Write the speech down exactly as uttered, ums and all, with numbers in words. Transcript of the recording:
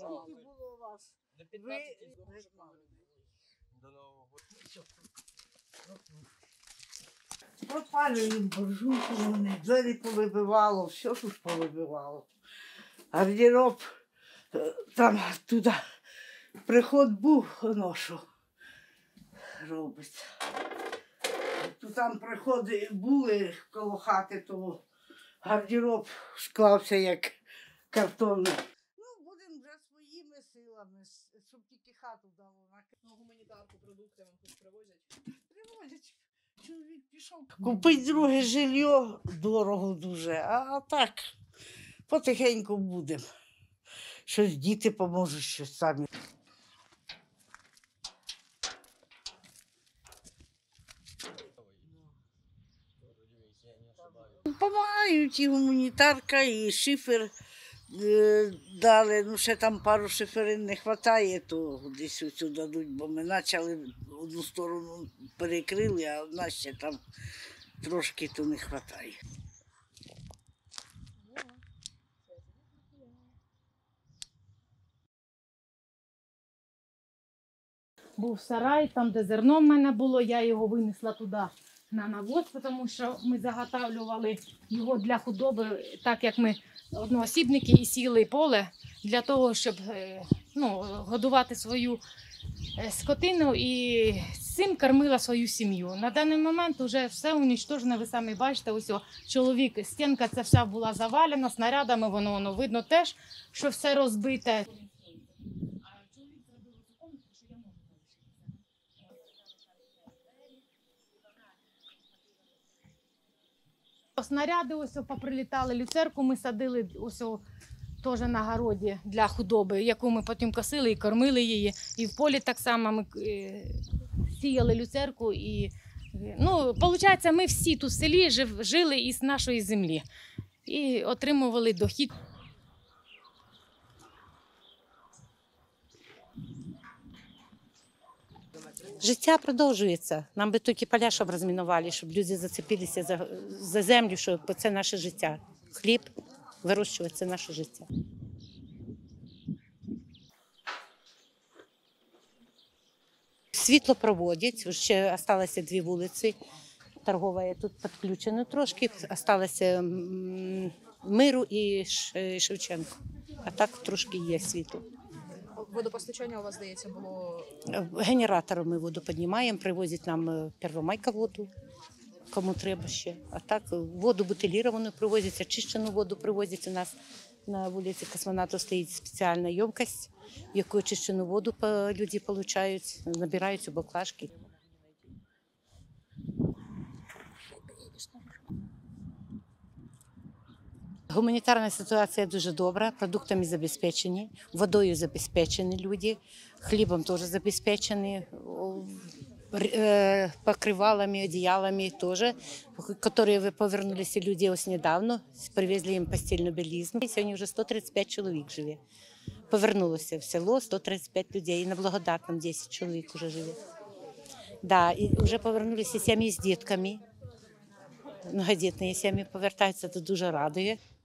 скільки було у вас? До Ви... п'ятнадцяти дуже мало людей. До Нового року. Пропалюють буржуйку вони, двері повибивало, все тут повибивало. Гардероб, там туди приход був, воно що робиться. Тут там приходи були коло хати, то гардероб склався як картонний. Ну, будемо вже своїми силами, щоб тільки хату дало. Ну, гуманітарку, продукти вам хоч привозять? Привозять. Чоловік пішов. Купити друге жилье дорого дуже, а так потихеньку будемо. Щось діти поможуть, щось самі. Помагають і гуманітарка, і шифер е, дали. Ну, ще там пару шиферин не вистачає, то десь оцю дадуть, бо ми почали одну сторону перекрили, а одна ще там трошки то не вистачає. Був сарай, там, де зерно в мене було, я його винесла туди на навоз, тому що ми заготавлювали його для худоби, так як ми одноосібники і сіли поле для того, щоб ну, годувати свою скотину і цим кормила свою сім'ю. На даний момент вже все унічтожено, ви самі бачите, ось о, чоловік, стінка ця вся була завалена, снарядами, воно, воно видно теж, що все розбите. Снаряди ось поприлітали, люцерку ми садили ось теж на городі для худоби, яку ми потім косили і кормили її. І в полі так само ми е, сіяли люцерку. І, ну, виходить, ми всі тут в селі жив, жили із нашої землі і отримували дохід. Життя продовжується. Нам би тільки поля, щоб розмінували, щоб люди зацепилися за, за землю, що це наше життя. Хліб вирощувати – це наше життя. Світло проводять, ще залишилося дві вулиці. Торгова тут підключена трошки, залишилося Миру і Шевченко. А так трошки є світло. Водопостачання у вас, здається, було? Генератором ми воду піднімаємо, привозять нам Первомайка воду, кому треба ще. А так воду бутиліровану привозять, очищену воду привозять. У нас на вулиці Космонавтів стоїть спеціальна ємкость, в яку очищену воду люди отримують, набирають у баклажки. Гуманітарна ситуація дуже добра, продуктами забезпечені, водою забезпечені люди, хлібом теж забезпечені, покривалами, одеялами теж, які повернулися люди ось недавно, привезли їм постільну білизну. Сьогодні вже сто тридцять п'ять чоловік живе. Повернулося в село сто тридцять п'ять людей, і на Благодатному десять чоловік вже живе. Да, і вже повернулися сім'ї з дітками, многодітні сім'ї повертаються, це дуже радує.